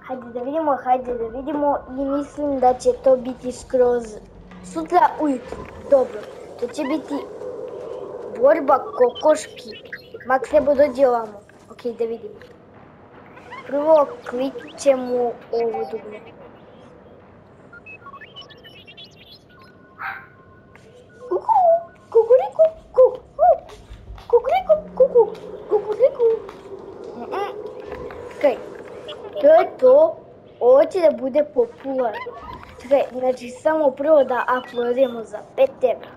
Hajde da vidimo i mislim da će to biti skroz sutra ujutru. Dobro, to će biti borba kokoški. Max, nebo dođi ovamo. Ok, da vidimo. Prvo kliknut ćemo ovo dugme. Kukuriku, kukuriku. Čekaj, to je to. Ovo će da bude popularno. Čekaj, znači samo prvo da uploadimo za 5 evra.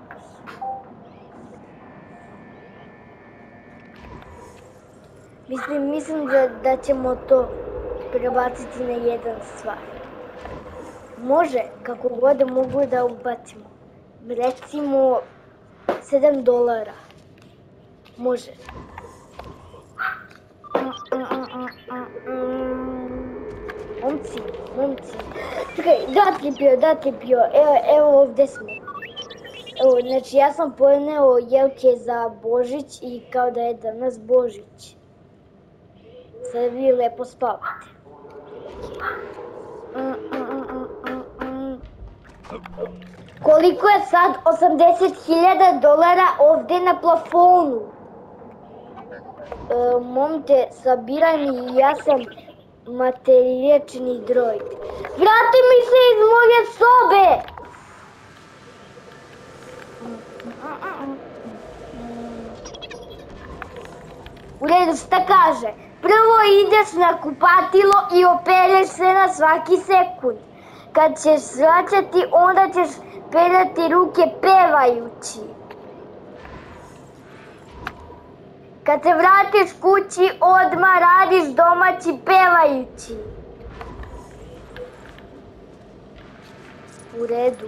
Mislim da ćemo to prebaciti na jedan stvar. Može, kako god mogu da ubacimo. Recimo $7. Može. Momci. Čekaj, da pio. Evo ovdje smo. Evo, znači ja sam poneo jelke za Božić i kao da je danas Božić. Sad vi lepo spavate. Koliko je sad $80.000 ovdje na plafonu? Momte, sabiraj mi, ja sam materiječni droid. Vrati mi se iz moje sobe! U redu, šta kaže? Prvo ideš na kupatilo i opereš se na svaki sekund. Kad ćeš svraćati, onda ćeš perati ruke pevajući. Kad se vratiš kući, odmah radiš domaći pevajući. U redu.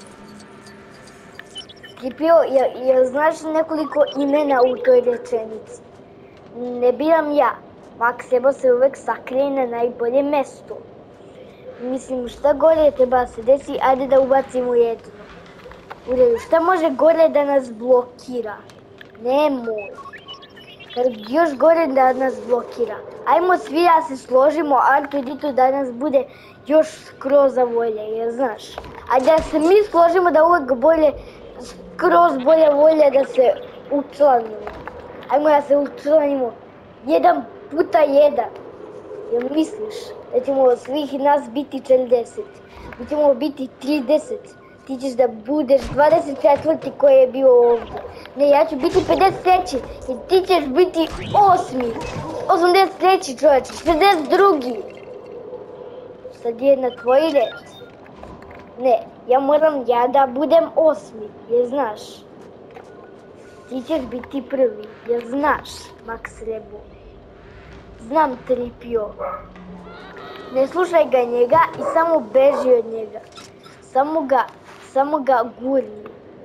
Tripio, jel znaš nekoliko imena u toj rečenici? Ne biram ja. Max treba se uvek sakrije na najbolje mesto. Mislim, šta gore treba se desi, ajde da ubacimo jedno. U redu, šta može gore da nas blokira? Nemoj. Još gore da nas blokira. Ajmo svi da se složimo, R2D2 da nas bude još skroz volje, jer znaš. Ajde da se mi složimo da uvek bolje, skroz bolje volje da se učlanimo. Ajmo da se učlanimo 1 puta 1. Jel misliš da ćemo svih nas biti 40? Mi ćemo biti 30. Ti ćeš da budeš 24. koji je bio ovdje. Ne, ja ću biti 53. I ti ćeš biti 8. 83. čovječe, 62. Sad je na tvoj red. Ne, ja moram da budem 8. Jer znaš. Ti ćeš biti prvi. Jer znaš, Max Rebo. Znam, Tripio. Ne slušaj ga njega i samo beži od njega. Samo ga gurni.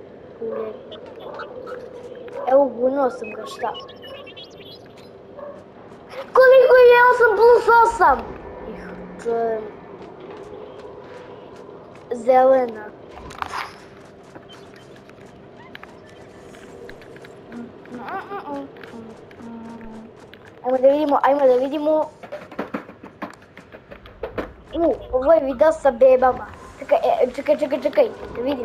Evo, gurnuo sam ga, šta? Koliko je 8 plus 8? To je... zelena. Ajmo da vidimo. Ovo je video sa bebama. Čekaj, da vidim.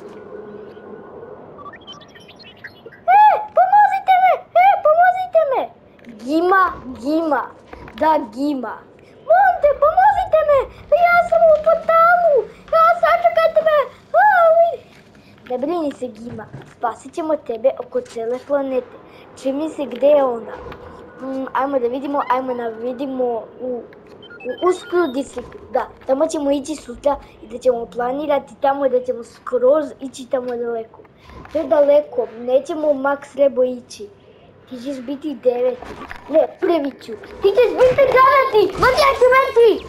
Pomozite me! Gima. Da, Gima. Monte, pomozite me! Ja sam u portalu! Sačekajte me! Ne brini se, Gima. Spasit ćemo tebe oko cele planete. Čini se gde je ona. Ajmo da vidimo u Uskru distriktu. Da, tamo ćemo ići sutra i da ćemo planirati tamo da ćemo skroz ići tamo daleko. To je daleko, nećemo u Max Rebo ići. Ti ćeš biti 9. Ne, prvi ću. Ti ćeš biti 9. Matija će mrtvi!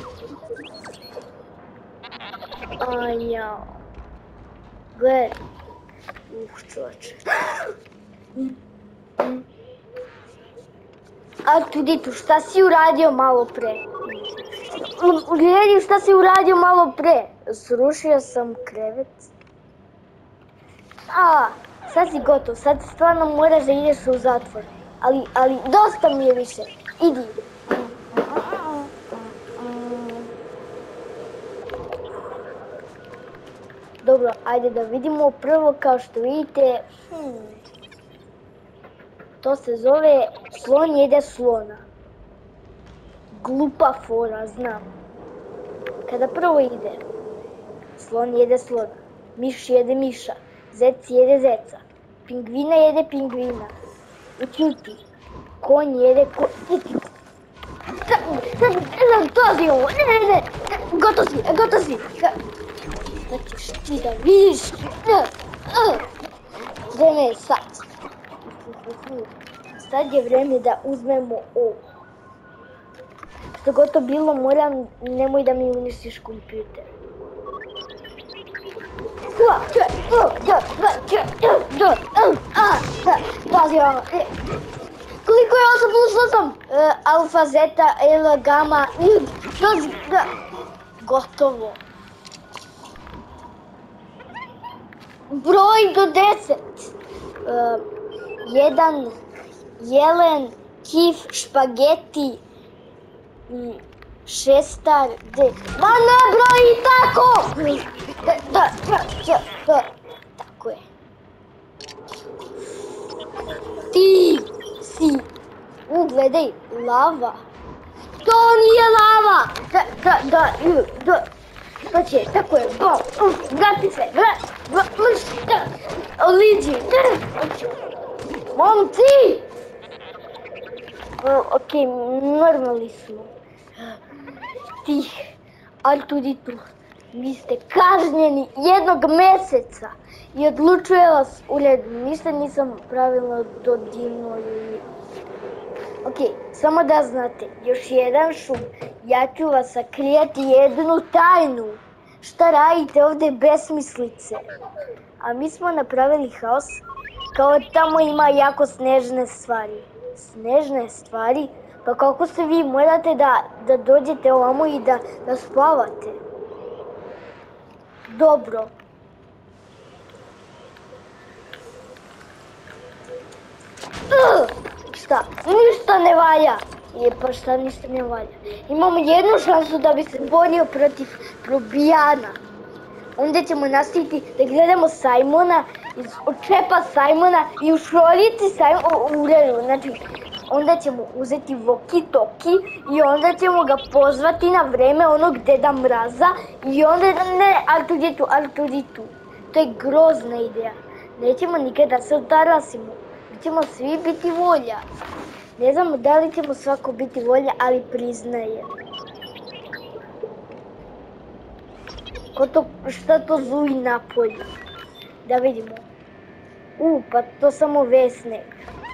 Ajao. Gledaj. Čoveče. R2D2, šta si uradio malo pre? Gledaj šta si uradio malo pre. Srušio sam krevet. Sad si gotov, sad stvarno moraš da ideš u zatvor. Ali dosta mi je više. Idi. Dobro, ajde da vidimo prvo, kao što vidite, to se zove slon jede slona. Glupa fora, znam. Kada prvo ide, slon jede slona, miš jede miša, zec jede zeca, pingvina jede pingvina, ućuti, konj jede konj. Tozi ovo, ne, gotov si. Da ćeš ti da vidiš. Vreme je sad. Sad je vreme da uzmemo ovo. Što god to bilo, nemoj da mi uništiš kompjuter. Pazi ovo. Koliko je 8 plus 8? Alfa, zeta, L, gama, gotovo. Broj do 10. 1, jelen, kif, špageti, šestar, ma ne broji tako! Tako je. Ti si, gledaj, lava. To nije lava! Pa će, tako je, vrati se, liđi, momci! Ok, normalni smo. Ti, Artuditu, vi ste kažnjeni 1 meseca i odlučuje vas u redu. Ništa nisam pravilno dodinuo ili... Ok, samo da znate, još jedan šum, ja ću vas sakrijati jednu tajnu. Šta radite ovdje besmislice? A mi smo napravili haos, kao tamo ima jako snežne stvari. Snežne stvari? Pa kako se vi morate da dođete ovamo i da spavate? Dobro. Šta? Ništa ne valja. Pa šta ništa ne valja? Imamo jednu šansu da bi se borio protiv probijana. Onda ćemo nastaviti da gledamo Simona, od čepa Simona i u šoljici Simona u redu. Znači, onda ćemo uzeti walkie-talkie i onda ćemo ga pozvati na vreme onog Deda Mraza i onda, ne, Artuditu. To je grozna ideja. Nećemo nikada se otarasimo. Mi ćemo svi biti volja. Ne znamo da li ćemo svako biti volja, ali priznaje. Šta to zuji napolju? Da vidimo. Pa to samo vesne.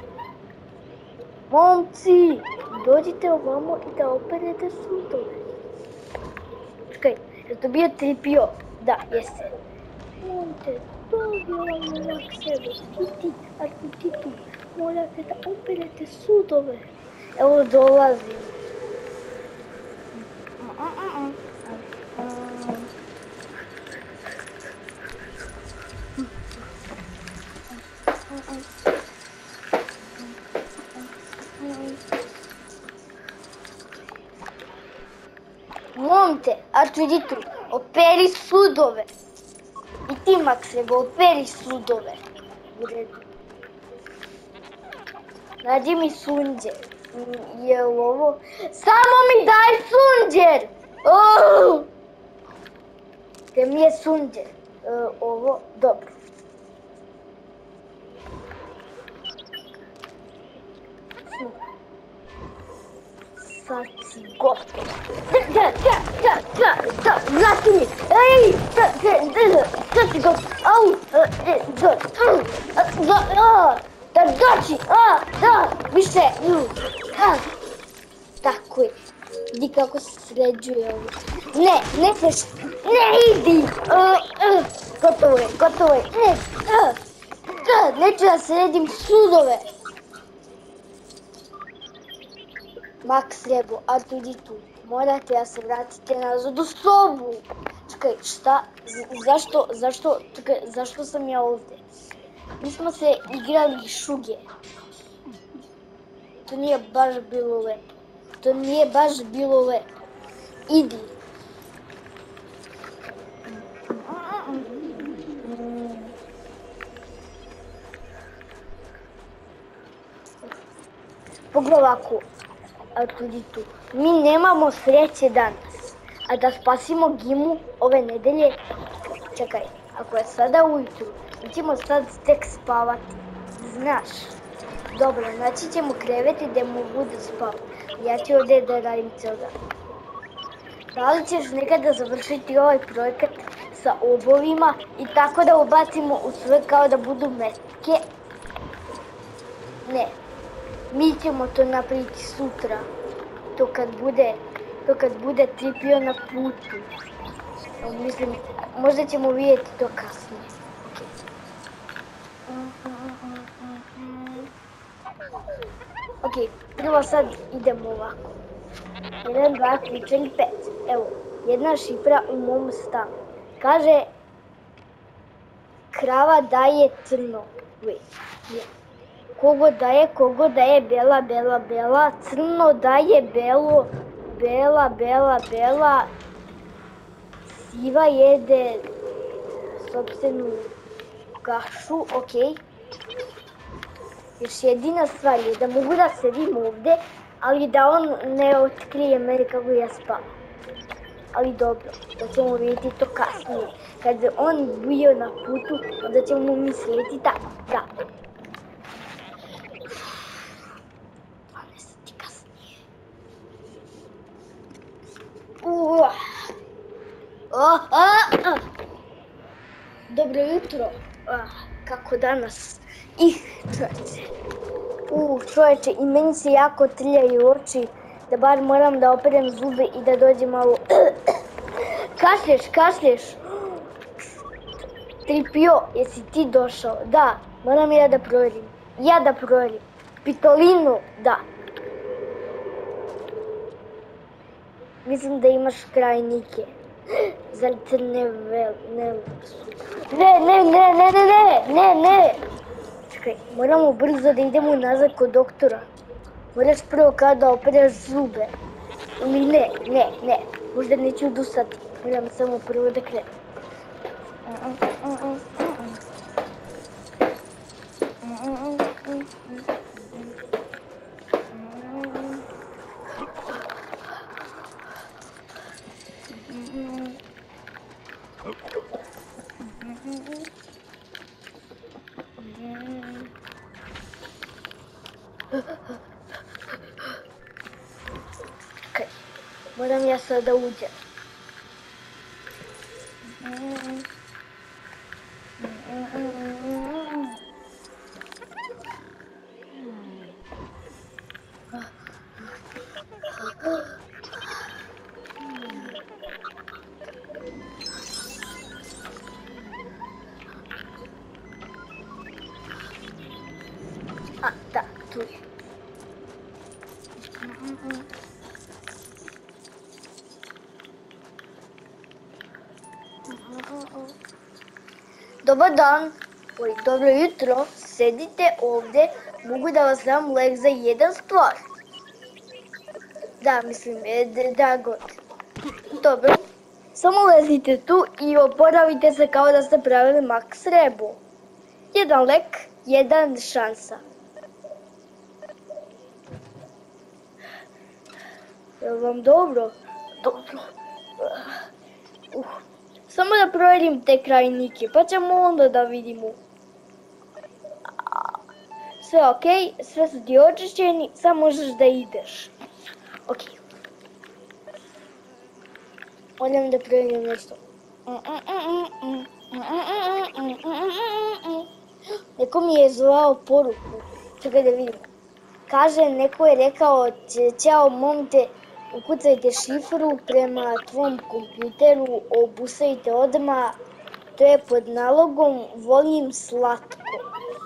Momci, dođite ovamo i da operete sudove. Čekaj, je to bio tripio? Da, jeste. Momte, dođi ovamo na sebe, ti, Artuditu, morate da operete sudove. Evo dolazim. Momte, Artuditu, operi sudove. I ti, Maksebo, operi sudove. U redu. Nađi mi sunđer. Je li ovo? Samo mi daj sunđer! Gdje mi je sunđer? Ovo, dobro. Sad si gotov. Vrati mi! Ej! Sad si gotov! Au! Da doći! Da! Više! Tako je. Vidi kako se sređuje ovo. Ne seš! Ne idi! Gotovo je! Neću da sredim sudove! Maksebo, Artuditu, morate da se vratite nazad u sobu. Čekaj, šta? Zašto sam ja ovdje? Mi smo se igrali šuge. To nije baš bilo lepo. Idi. Pogledaj ovako, a tudi tu. Mi nemamo sreće danas, a da spasimo Gimu ove nedelje, čekaj, ako je sada ujutru, mi ćemo sad tek spavati, znaš. Dobro, naći ćemo kreveti gdje mogu da spavam. Ja ću ovdje da radim ceo dan. Da li ćeš nekada završiti ovaj projekat sa obovima i tako da ubacimo u sve kao da budu metke? Ne, mi ćemo to napraviti sutra, to kad bude Tripio na putu. Mislim, možda ćemo vidjeti to kasnije. Ok, prvo sad idemo ovako. 1, 2, 3, 4, 5. Evo, jedna šifra u mom stanu. Kaže, krava daje crno. Kogo daje bela, bela, bela. Crno daje belo, bela, bela, bela. Siva jede sopstvenu kašu, ok. Još jedina stvar je da mogu da sedim ovdje, ali da on ne otkrije meni kako ja spavam. Ali dobro, da ćemo vidjeti to kasnije. Kad on bio na putu, onda ćemo misliti tako, da. 12 sati kasnije. Dobro jutro. Kako danas? Čovječe, i meni se jako trljaju oči, da bar moram da operem zube i da dođe malo... Kašlješ! Tripio, jesi ti došao? Da, moram ja da provjerim. Pitolinu, da. Mislim da imaš krajnike. Zar te ne... Ne! Čekaj, moramo brzo da idemo nazad kod doktora. Moraš prvo kada opereš zube. Ili ne. Možda neću odustati. Moram samo prvo da krenem. Čekaj, moram ja sada da uđem. Da, tu je. Dobar dan, dobro jutro, sedite ovdje, mogu da vas dam lek za jedan stvar. Da, mislim, da god. Dobro, samo lezite tu i oporavite se kao da ste pravili max rebu. Jedan lek, jedan šansa. Je li vam dobro? Dobro. Samo da provjerim te krajnike, pa ćemo onda da vidimo. Sve ok, sve su ti očišćeni, sad možeš da ideš. Ok. Moram da provjerim nešto. Neko mi je zvao poruku. Čekaj da vidim. Kaže, neko je rekao, ćao momte, ukucajte šifru prema tvom kompjuteru, obusajte odmah, to je pod nalogom, volim slatko.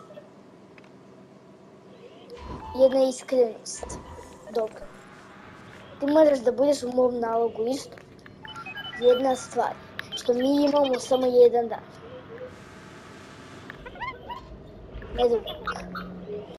Jedna iskrenost. Dobro. Ti moraš da budeš u mom nalogu isto. Jedna stvar, što mi imamo samo jedan dan. Ne dubok.